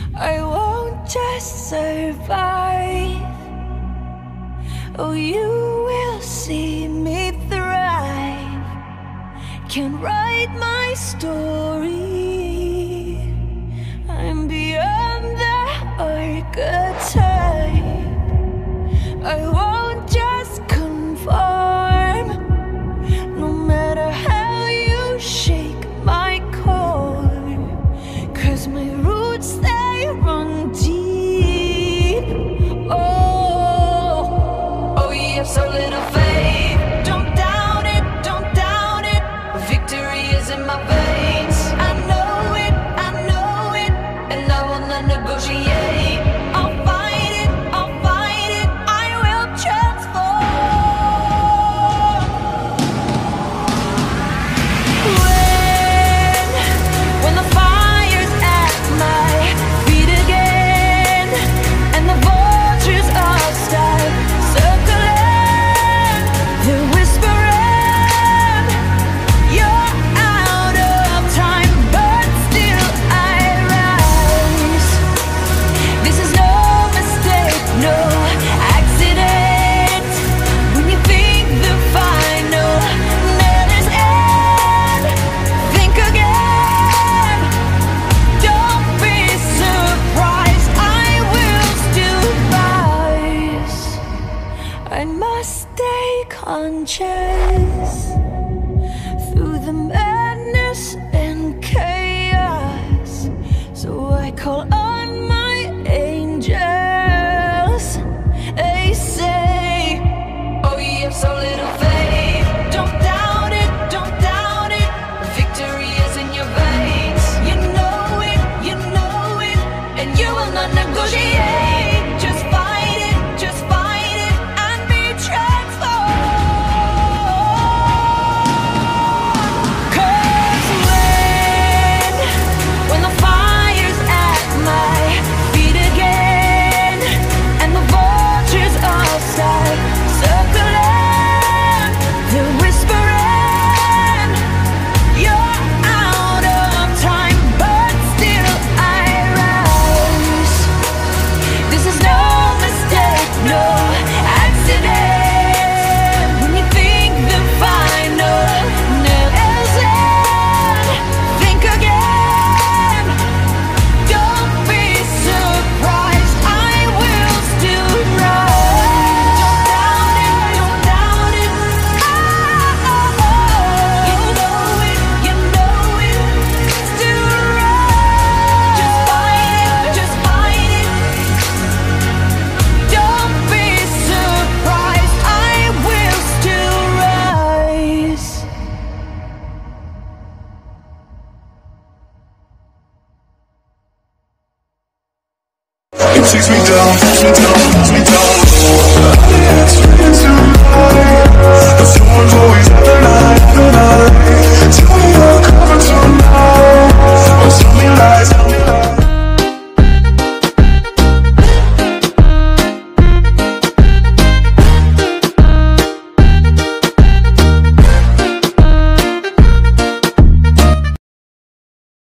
I won't just survive. Oh, you will see me thrive. Can write my story. I'm beyond the archetype. I won't just conform. No matter how you shake my core, 'cause my roots, they run deep. Oh, you have so little faith. Don't doubt it, don't doubt it. Victory is in my veins. I know it, and I will not negotiate. I'll fight it, I will transform. When the fire's at my feet again, and the vultures all start circling, they're whispering, you're out of time, but still I rise. This is no mistake, no accident. When you think the final nail is in, think again. Don't be surprised, I will still rise. I must stay conscious through the madness and chaos. So I call on my angels. They say, oh, you have so little faith. Don't doubt it, don't doubt it. Victory is in your veins. You know it, and you will not negotiate. Just fight it, and be transformed. 'Cause when the fire's at my feet again, and the vultures all start circling, they're whispering, you're out of time, but still I rise. This is no mistake, no accident. When you think the final nail is in, think again. Don't be surprised, I will still rise. Don't doubt it, you know it, still rise. Just fight it, don't be surprised, I will still rise. It takes me down, takes me down, takes me down.